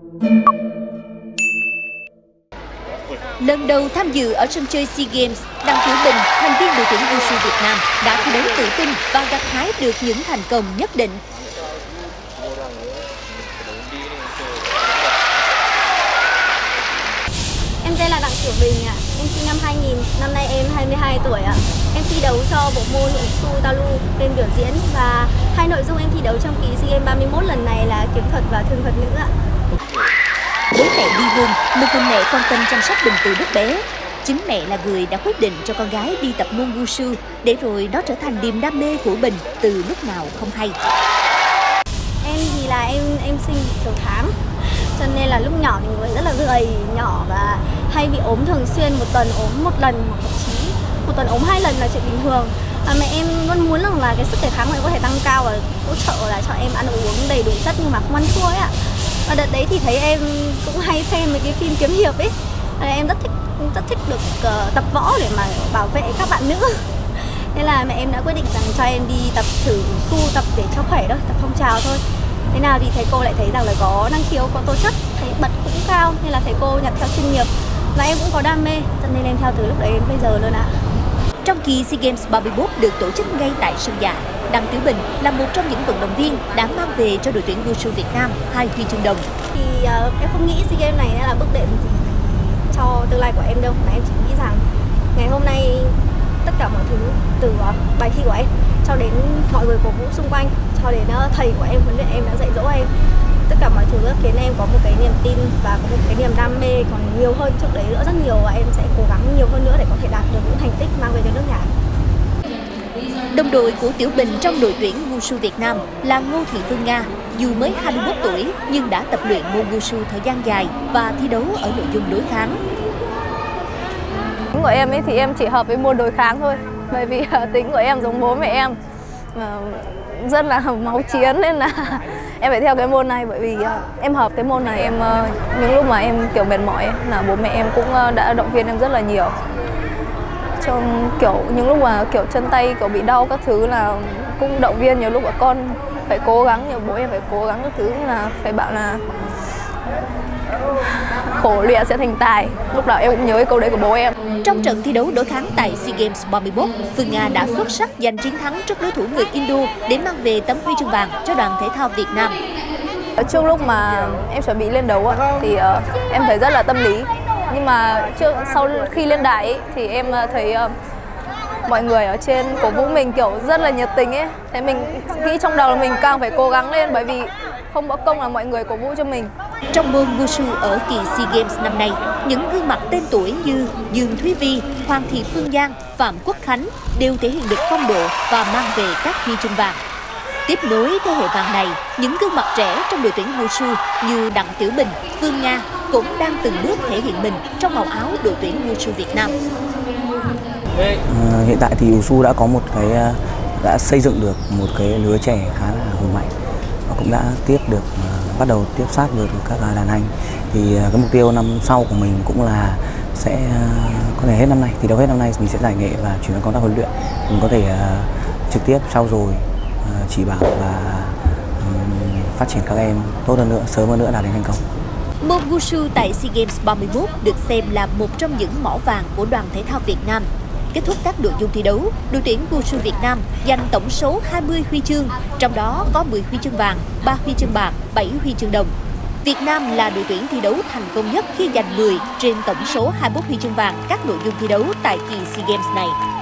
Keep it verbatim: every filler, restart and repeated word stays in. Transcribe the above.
Lần đầu tham dự ở sân chơi SEA Games, Đặng Tiểu Bình, thành viên đội tuyển Wushu Việt Nam đã thi đấu tự tin và gặt hái được những thành công nhất định. Em tên là Đặng Tiểu Bình ạ, em sinh năm hai nghìn, năm nay em hai mươi hai tuổi ạ. Em thi đấu cho bộ môn Wushu Taolu bên biểu diễn và hai nội dung em thi đấu trong kỳ SEA Games ba mươi mốt lần này là kiếm thuật và thương thuật nữ ạ. Với mẹ ly hôn, một người mẹ quan tâm chăm sóc Bình từ lúc bé. Chính mẹ là người đã quyết định cho con gái đi tập môn Wushu để rồi nó trở thành niềm đam mê của Bình từ lúc nào không hay. Em thì là em em sinh thiểu tháng, cho nên là lúc nhỏ thì người rất là gầy nhỏ và hay bị ốm thường xuyên, một tuần ốm một lần hoặc thậm chí một tuần ốm hai lần là chuyện bình thường. À, mẹ em luôn muốn rằng là cái sức đề kháng của em có thể tăng cao và hỗ trợ là cho em ăn uống đầy đủ chất nhưng mà không ăn chua ấy ạ. Và đợt đấy thì thấy em cũng hay xem mấy cái phim kiếm hiệp ấy, à, em rất thích rất thích được uh, tập võ để mà bảo vệ các bạn nữ. Nên là mẹ em đã quyết định rằng cho em đi tập thử khu tập để cho khỏe thôi, tập phong trào thôi. Thế nào thì thầy cô lại thấy rằng là có năng khiếu, có tố chất, thấy bật cũng cao nên là thầy cô nhận theo chuyên nghiệp và em cũng có đam mê, cho nên em theo từ lúc đấy đến bây giờ luôn ạ. Trong kỳ SEA Games ba mươi mốt được tổ chức ngay tại sân nhà, Đặng Tiểu Bình là một trong những vận động viên đã mang về cho đội tuyển Wushu Việt Nam hai huy chương đồng. Thì uh, em không nghĩ SEA Games này là bước đệm gì cho tương lai của em đâu, mà em chỉ nghĩ rằng ngày hôm nay tất cả mọi thứ từ uh, bài thi của em cho đến mọi người cổ vũ xung quanh, cho đến uh, thầy của em huấn luyện em đã dạy dỗ em, tất cả mọi thứ khiến em có một cái niềm tin và có một cái niềm đam mê còn nhiều hơn trước đấy nữa rất nhiều, và em sẽ cố gắng nhiều hơn nữa để có thể đạt được những thành tích mang về cho nước nhà. Đồng đội của Tiểu Bình trong đội tuyển Wushu Việt Nam là Ngô Thị Phương Nga. Dù mới hai mươi mốt tuổi nhưng đã tập luyện môn Wushu thời gian dài và thi đấu ở nội dung đối kháng. Tính của em ấy thì em chỉ hợp với môn đối kháng thôi, bởi vì tính của em giống bố mẹ em, rất là máu chiến nên là em phải theo cái môn này, bởi vì em hợp cái môn này. Em những lúc mà em kiểu mệt mỏi là bố mẹ em cũng đã động viên em rất là nhiều. Trong kiểu những lúc mà kiểu chân tay kiểu bị đau các thứ là cũng động viên nhiều lúc là con phải cố gắng, nhiều bố em phải cố gắng các thứ, là phải bảo là khổ luyện sẽ thành tài. Lúc nào em cũng nhớ cái câu đấy của bố em. Trong trận thi đấu đối kháng tại SEA Games ba mươi mốt, Phương Nga đã xuất sắc giành chiến thắng trước đối thủ người Indo để mang về tấm huy chương vàng cho đoàn thể thao Việt Nam. Trước lúc mà em chuẩn bị lên đấu thì uh, em thấy rất là tâm lý, nhưng mà trước sau khi lên đài ấy, thì em thấy uh, mọi người ở trên cổ vũ mình kiểu rất là nhiệt tình ấy. Thế mình nghĩ trong đầu là mình càng phải cố gắng lên, bởi vì không có công là mọi người cổ vũ cho mình. Trong môn Wushu ở kỳ SEA Games năm nay, những gương mặt tên tuổi như Dương Thúy Vi, Hoàng Thị Phương Giang, Phạm Quốc Khánh đều thể hiện được phong độ và mang về các huy chương vàng. Tiếp nối thế hệ vàng này, những gương mặt trẻ trong đội tuyển Wushu như Đặng Tiểu Bình, Phương Nga cũng đang từng bước thể hiện mình trong màu áo đội tuyển Wushu Việt Nam. À, hiện tại thì Wushu đã có một cái đã xây dựng được một cái lứa trẻ khá là hùng mạnh và cũng đã tiếp được uh, bắt đầu tiếp sát được các đàn anh. Thì uh, cái mục tiêu năm sau của mình cũng là sẽ uh, có thể hết năm nay, thì đâu hết năm nay mình sẽ giải nghệ và chuyển sang công tác huấn luyện, mình có thể uh, trực tiếp sau rồi uh, chỉ bảo và um, phát triển các em tốt hơn nữa, sớm hơn nữa đạt đến thành công. Môn Wushu tại SEA Games ba mươi mốt được xem là một trong những mỏ vàng của đoàn thể thao Việt Nam. Kết thúc các nội dung thi đấu, đội tuyển Wushu Việt Nam giành tổng số hai mươi huy chương, trong đó có mười huy chương vàng, ba huy chương bạc, bảy huy chương đồng. Việt Nam là đội tuyển thi đấu thành công nhất khi giành mười trên tổng số hai mươi mốt huy chương vàng các nội dung thi đấu tại kỳ SEA Games này.